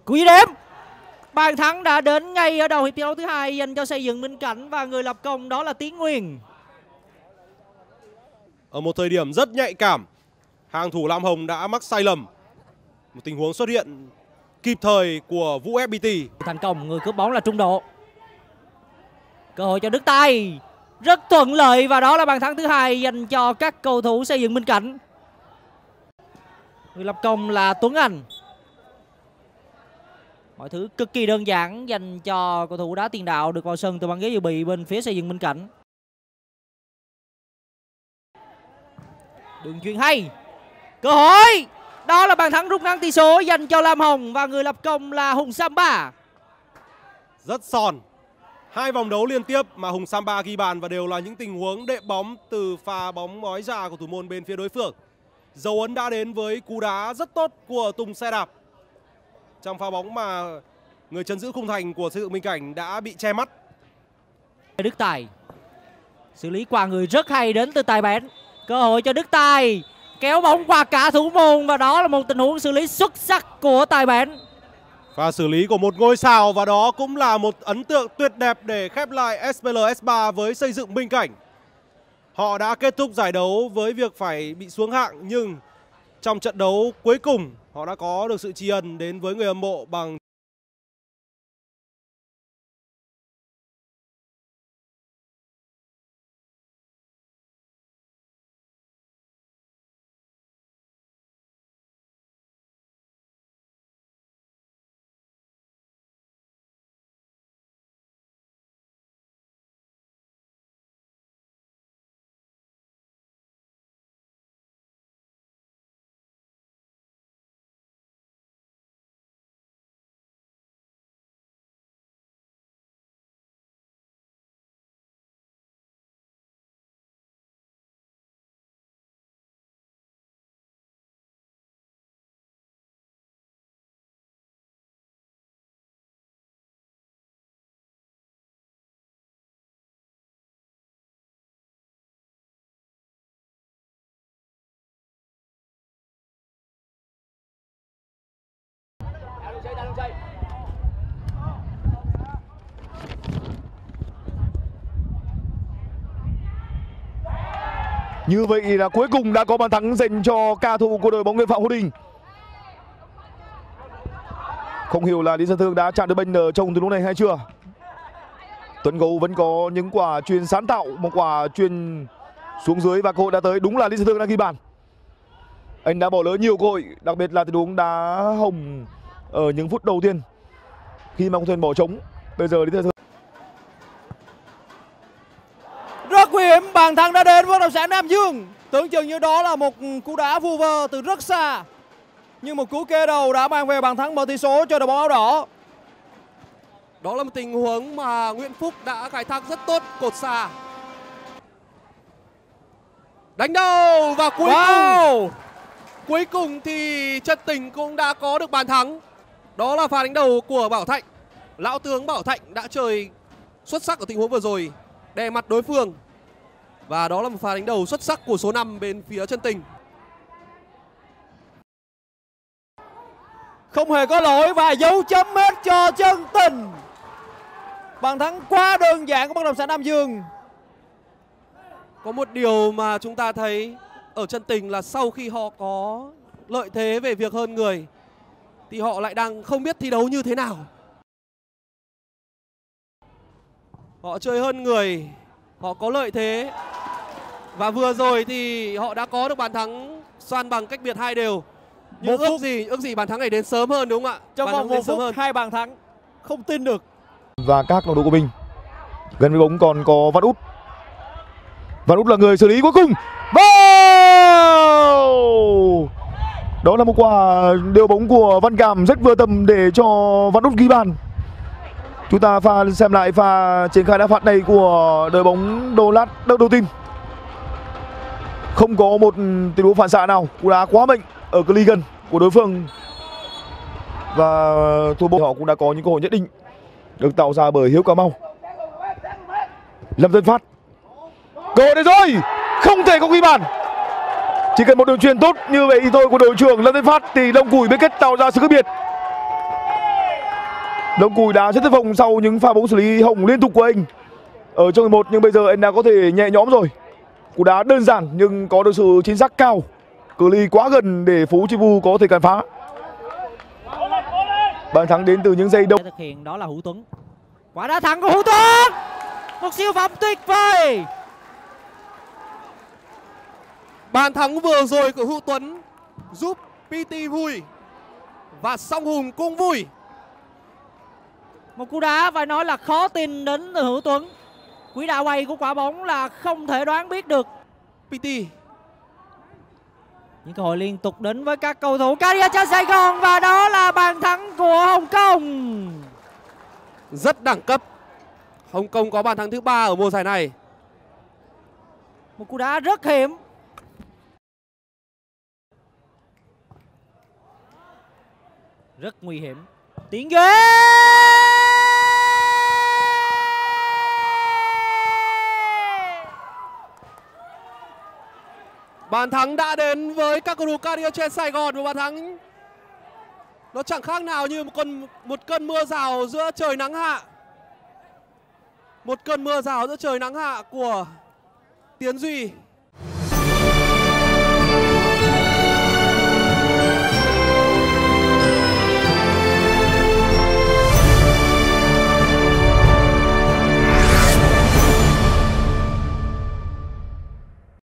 Cú dứt điểm. Bàn thắng đã đến ngay ở đầu hiệp thi đấu thứ hai dành cho Xây dựng Minh Cảnh và người lập công đó là Tiến Nguyên. Ở một thời điểm rất nhạy cảm, hàng thủ Lam Hồng đã mắc sai lầm. Một tình huống xuất hiện kịp thời của Vũ FPT. Thành công, người cướp bóng là Trung Độ. Cơ hội cho Đức Tài rất thuận lợi và đó là bàn thắng thứ hai dành cho các cầu thủ Xây dựng Minh Cảnh. Người lập công là Tuấn Anh. Mọi thứ cực kỳ đơn giản dành cho cầu thủ đá tiền đạo được vào sân từ băng ghế dự bị bên phía Xây dựng Minh Cảnh. Đường chuyền hay. Cơ hội. Đó là bàn thắng rút ngắn tỷ số dành cho Lam Hồng và người lập công là Hùng Samba. Rất sòn. 2 vòng đấu liên tiếp mà Hùng Samba ghi bàn và đều là những tình huống đệm bóng từ pha bóng ngói ra của thủ môn bên phía đối phương. Dấu ấn đã đến với cú đá rất tốt của Tùng Xe Đạp. Trong pha bóng mà người trấn giữ khung thành của Xây dựng Minh Cảnh đã bị che mắt. Đức Tài xử lý qua người rất hay đến từ Tài Bén. Cơ hội cho Đức Tài kéo bóng qua cả thủ môn và đó là một tình huống xử lý xuất sắc của Tài Bén. Và xử lý của một ngôi sao và đó cũng là một ấn tượng tuyệt đẹp để khép lại SPL S3 với Xây dựng Minh Cảnh. Họ đã kết thúc giải đấu với việc phải bị xuống hạng nhưng trong trận đấu cuối cùng họ đã có được sự tri ân đến với người hâm mộ bằng Như vậy là cuối cùng đã có bàn thắng dành cho ca thủ của đội bóng Nguyễn Phạm Hồ Đình. Không hiểu là Lý Sơn Thương đã chạm được bên trong từ lúc này hay chưa. Tuấn Gấu vẫn có những quả chuyền sáng tạo, một quả chuyền xuống dưới và cơ hội đã tới. Đúng là Lý Sơn Thương đã ghi bàn. Anh đã bỏ lỡ nhiều cơ hội, đặc biệt là tình huống đá hồng ở những phút đầu tiên khi mà không thuyền bỏ trống. Bây giờ Lý Sơn Thương rất nguy hiểm, bàn thắng đã đến với Bất động sản Nam Dương. Tưởng chừng như đó là một cú đá vu vơ từ rất xa, nhưng một cú kê đầu đã mang về bàn thắng mở tỷ số cho đội bóng áo đỏ. Đó là một tình huống mà Nguyễn Phúc đã khai thác rất tốt cột xa. Đánh đầu và cuối cùng thì Trân Tình cũng đã có được bàn thắng. Đó là pha đánh đầu của Bảo Thạnh. Lão tướng Bảo Thạnh đã chơi xuất sắc ở tình huống vừa rồi, đè mặt đối phương. Và đó là một pha đánh đầu xuất sắc của số 5 bên phía Trân Tình. Không hề có lỗi và dấu chấm hết cho Trân Tình. Bàn thắng quá đơn giản của Bất động sản Nam Dương. Có một điều mà chúng ta thấy ở Trân Tình là sau khi họ có lợi thế về việc hơn người thì họ lại đang không biết thi đấu như thế nào. Họ chơi hơn người, họ có lợi thế. Và vừa rồi thì họ đã có được bàn thắng xoan bằng cách biệt 2 đều. Nhưng ước gì bàn thắng này đến sớm hơn, đúng không ạ? Trong vòng 1 phút 2 bàn thắng, không tin được. và các đồng đội của mình. Gần với bóng còn có Văn Út. Văn Út là người xử lý cuối cùng. Wow! Đó là một quả điều bóng của Văn Cảm rất vừa tầm để cho Văn Út ghi bàn. Chúng ta xem lại pha triển khai đá phạt này của đội bóng Đô Lát đầu tiên. Không có một tình huống phản xạ nào, cú đá quá mạnh ở cự ly gần của đối phương. Và thủ môn họ cũng đã có những cơ hội nhất định được tạo ra bởi Hiếu Cà Mau. Lâm Tân Phát, cơ hội đây rồi, không thể không ghi bàn. Chỉ cần một đường truyền tốt như vậy thì thôi của đội trưởng Lâm Tân Phát thì Long Củi biết cách tạo ra sự khác biệt. Đông Cùi đã rất thất vọng sau những pha bóng xử lý hỏng liên tục của anh ở trong 11, nhưng bây giờ anh đã có thể nhẹ nhõm rồi. Cú đá đơn giản nhưng có được sự chính xác cao, cự ly quá gần để Phú Chi Vu có thể cản phá. Bàn thắng đến từ những giây đầu. Thực hiện đó là Hữu Tuấn. Quả đá thẳng của Hữu Tuấn, một siêu phẩm tuyệt vời. Bàn thắng vừa rồi của Hữu Tuấn giúp PT vui và Song Hùng cũng vui. Một cú đá phải nói là khó tin đến từ Hữu Tuấn. Quỹ đạo quay của quả bóng là không thể đoán biết được. PT. Những cơ hội liên tục đến với các cầu thủ Cardiac Sài Gòn và đó là bàn thắng của Hồng Kông. Rất đẳng cấp. Hồng Kông có bàn thắng thứ 3 ở mùa giải này. Một cú đá rất hiểm. Rất nguy hiểm. Tiến ghế. Bàn thắng đã đến với các cầu thủ Cardiac Sài Gòn. Một bàn thắng nó chẳng khác nào như một cơn mưa rào giữa trời nắng hạ. Một cơn mưa rào giữa trời nắng hạ của Tiến Duy.